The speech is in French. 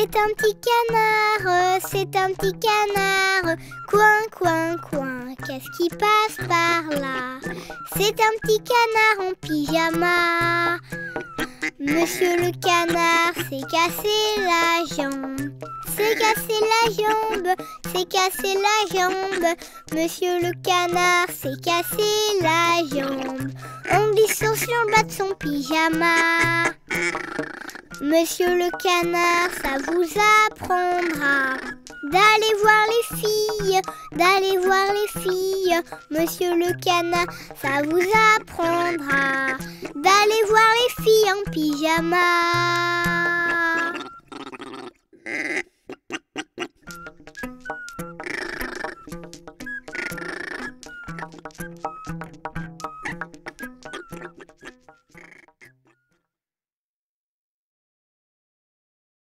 C'est un petit canard, c'est un petit canard. Coin, coin, coin, qu'est-ce qui passe par là? C'est un petit canard en pyjama. Monsieur le canard s'est cassé la jambe. C'est cassé la jambe, c'est cassé la jambe. Monsieur le canard s'est cassé la jambe en glissant sur le bas de son pyjama. Monsieur le canard, ça vous apprendra d'aller voir les filles, d'aller voir les filles. Monsieur le canard, ça vous apprendra d'aller voir les filles en pyjama.